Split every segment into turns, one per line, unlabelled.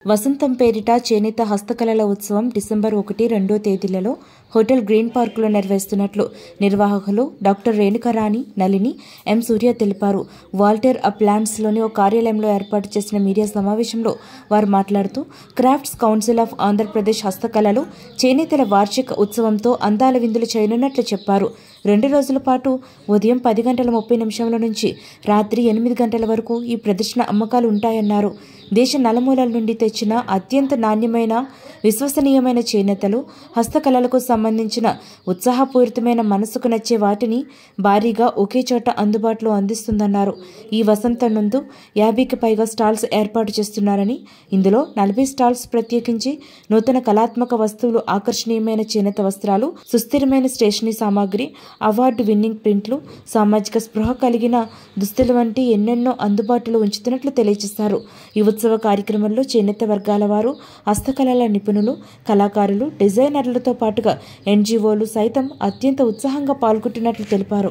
వసంతం పేరిట చేనేత హస్తకళల ఉత్సవం డిసెంబర్ 1, 2 తేదీలలో హోటల్ గ్రీన్ పార్కులో నిర్వహిస్తున్నట్లు నిర్వాహకులు డాక్టర్ రేణుకారాణి, నళిని, ఎం సూర్య తెలిపారు. వాల్టర్ అప్లాంట్స్లోని ఓ కార్యాలయంలో ఏర్పాటు చేసిన మీడియా సమావేశంలో వారు మాట్లాడుతూ క్రాఫ్ట్స్ కౌన్సిల్ ఆఫ్ ఆంధ్రప్రదేశ్ హస్తకళలు చేనేతల వార్షిక ఉత్సవంతో అందాల విందులు చేయనున్నట్లు చెప్పారు. 2 రోజుల పాటు ఉదయం 10:30 నుంచి రాత్రి 8 గంటల వరకు ఈ ప్రదర్శన అమ్మకాలు ఉంటాయన్నారు. దేశ నలుమూలల నుండి తెచ్చిన అత్యంత నాణ్యమైన, విశ్వసనీయమైన చేనేతలు, హస్తకళలకు సంబంధించిన ఉత్సాహపూరితమైన, మనసుకు నచ్చే వాటిని భారీగా ఒకే చోట అందుబాటులో అందిస్తుందన్నారు. ఈ వసంతం నందు 50కి పైగా స్టాల్స్ ఏర్పాటు చేస్తున్నారని, ఇందులో 40 స్టాల్స్ ప్రత్యేకించి నూతన కళాత్మక వస్తువులు, ఆకర్షణీయమైన చేనేత వస్త్రాలు, సుస్థిరమైన స్టేషనరీ సామాగ్రి, అవార్డు విన్నింగ్ ప్రింట్లు, సామాజిక స్పృహ కలిగిన దుస్తులు వంటి ఎన్నెన్నో అందుబాటులో ఉంచుతున్నట్లు తెలియజేశారు. ఈ ఉత్సవ కార్యక్రమంలో చేనేత వర్గాల వారు, హస్తకళల నిపుణులు, కళాకారులు, డిజైనర్లతో పాటుగా ఎన్జీఓలు సైతం అత్యంత ఉత్సాహంగా పాల్గొంటున్నట్లు తెలిపారు.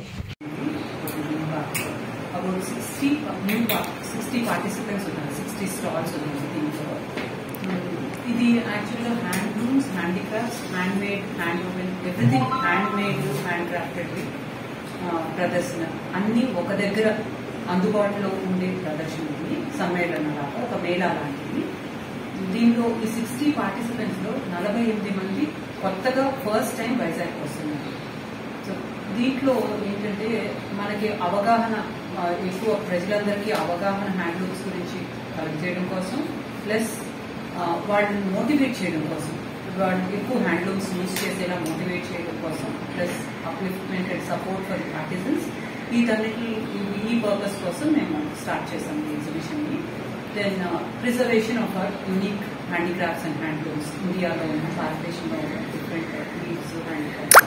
ఇది యాక్చువల్గా హ్యాండ్లూమ్స్, హ్యాండీక్రాఫ్ట్స్, హ్యాండ్మేడ్, హ్యాండ్లూమెన్, ఎవ్రీథింగ్ హ్యాండ్మేడ్, హ్యాండ్ క్రాఫ్టెడ్ ప్రదర్శన అన్నీ ఒక దగ్గర అందుబాటులో ఉండే ప్రదర్శన. ఇది సమ్మేళన లాగా, ఒక మేళా లాంటిది. దీంట్లో ఈ 60 పార్టిసిపెంట్స్లో 48 మంది కొత్తగా ఫస్ట్ టైం వైజాగ్ వస్తున్నారు. సో దీంట్లో ఏంటంటే మనకి అవగాహన, ఎక్కువ ప్రజలందరికీ అవగాహన హ్యాండ్లూమ్స్ గురించి చేయడం కోసం, ప్లస్ వాళ్ళని మోటివేట్ చేయడం కోసం, వాళ్ళు ఎక్కువ హ్యాండ్లూమ్స్ యూజ్ చేసేలా మోటివేట్ చేయడం కోసం, plus upliftment and support for artisans, ఈ పర్పస్ కోసం మేము స్టార్ట్ చేసాం ఈ ఎగ్జిబిషన్ ని. Then preservation of our unique handicrafts and handlooms, ఇండియాలో ఉన్న, భారతదేశంలో ఉన్న డిఫరెంట్ లీవ్స్, హ్యాండీక్రాఫ్ట్స్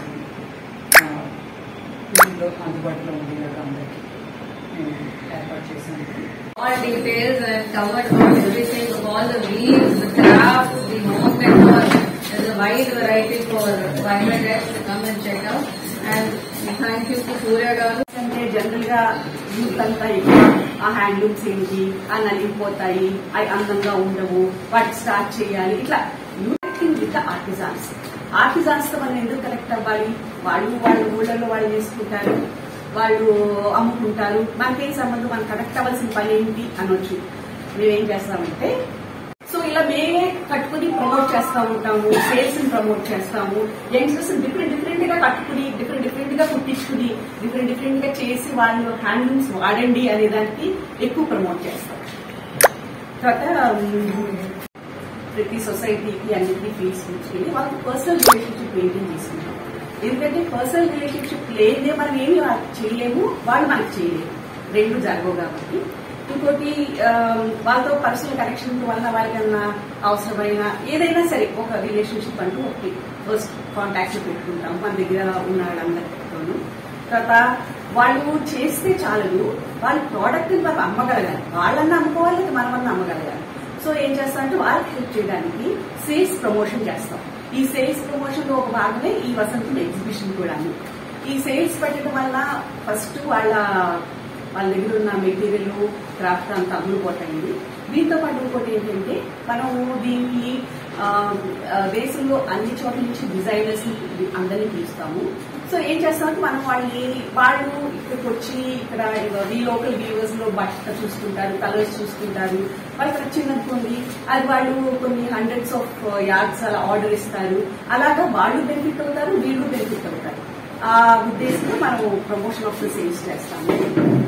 వీటిలో అందుబాటులో ఉండేలాగా అందరికీ మేము ఏర్పాటు చేశాము.
All details and covered all everything of all the weaves, the craft, the home decor. There's a wide variety for private guests to come and check out. And thank you to Surya Garu.
అంటే general గా youth అంతా ఎక్కువ ఆ handlooms ఏంటి, ఆ నలిగిపోతాయి, అవి అందంగా ఉండవు, వాటికి స్టార్ట్ చేయాలి, ఇట్లా యూత్ విత్ ఆర్టిజాన్స్ తో మనం ఎందుకు కనెక్ట్ అవ్వాలి? వాళ్ళ ఊళ్ళలో వాళ్ళు చేసుకుంటారు, వాళ్ళు అమ్ముకుంటారు, మనకేం సంబంధం, మనం కనెక్ట్ అవ్వాల్సిన పని ఏంటి అనొచ్చు. మేమేం చేస్తామంటే, సో ఇలా మేమే కట్టుకుని ప్రమోట్ చేస్తూ ఉంటాము, సేల్స్ ని ప్రమోట్ చేస్తాము. యంగ్స్టర్స్ డిఫరెంట్ గా కట్టుకుని, డిఫరెంట్ గా కుట్టించుకుని, డిఫరెంట్ గా చేసి వాళ్ళు హ్యాండ్లూమ్స్ వాడండి అనే దానికి ఎక్కువ ప్రమోట్ చేస్తాం. తర్వాత ప్రతి సొసైటీకి అన్నింటినీ ఫీల్స్ తీసుకుని వాళ్ళకి పర్సనల్ రిలేషన్షిప్ మెయింటైన్ చేసుకుంటాం. ఎందుకంటే పర్సనల్ రిలేషన్షిప్ లేదే మనం ఏమి చేయలేము, వాళ్ళు మనకి చేయలేము, రెండు జరగవు కాబట్టి. ఇంకోటి, వాళ్ళతో పర్సనల్ కనెక్షన్ వల్ల వాళ్ళకన్నా అవసరమైన ఏదైనా సరే ఒక రిలేషన్షిప్ అంటూ ఒకటి ఫస్ట్ కాంటాక్ట్ పెట్టుకుంటాం మన దగ్గర ఉన్న వాళ్ళందరితోనూ. తర్వాత వాళ్ళు చేస్తే చాలదు, వాళ్ళ ప్రోడక్ట్ ని వాళ్ళు అమ్మగలగాలి, వాళ్ళన్నా అమ్ముకోవాలి, మనమన్నా అమ్మగలగాలి. సో ఏం చేస్తామంటే వాళ్ళకి హెల్ప్ చేయడానికి సేల్స్ ప్రమోషన్ చేస్తాం. ఈ సేల్స్ ప్రమోషన్ లో ఒక భాగమే ఈ వసంతం ఎగ్జిబిషన్ కూడా. ఈ సేల్స్ పెట్టడం వల్ల ఫస్ట్ వాళ్ళ దగ్గర ఉన్న మెటీరియల్, క్రాఫ్ట్ అంతా అమ్ముడుపోతాయండి. దీంతో పాటు ఇంకోటి ఏంటంటే, మనము దీన్ని దేశంలో అన్ని చోట్ల నుంచి డిజైనర్స్ అందరినీ పిలుస్తాము. సో ఏం చేస్తామంటే మనం వాళ్ళు ఇక్కడికి వచ్చి ఇక్కడ ఈ లోకల్ వ్యూవర్స్ లో బట్ట చూసుకుంటారు, కలర్స్ చూసుకుంటారు. వాళ్ళకి నచ్చిందనుకోండి, అది వాళ్ళు కొన్ని హండ్రెడ్స్ ఆఫ్ యార్డ్స్ అలా ఆర్డర్ ఇస్తారు. అలాగా వాళ్ళు బెనిఫిట్ అవుతారు, వీళ్ళు బెనిఫిట్ అవుతారు. ఆ ఉద్దేశంలో మనం ప్రమోషన్ ఆఫ్ ద సేల్స్ చేస్తాము.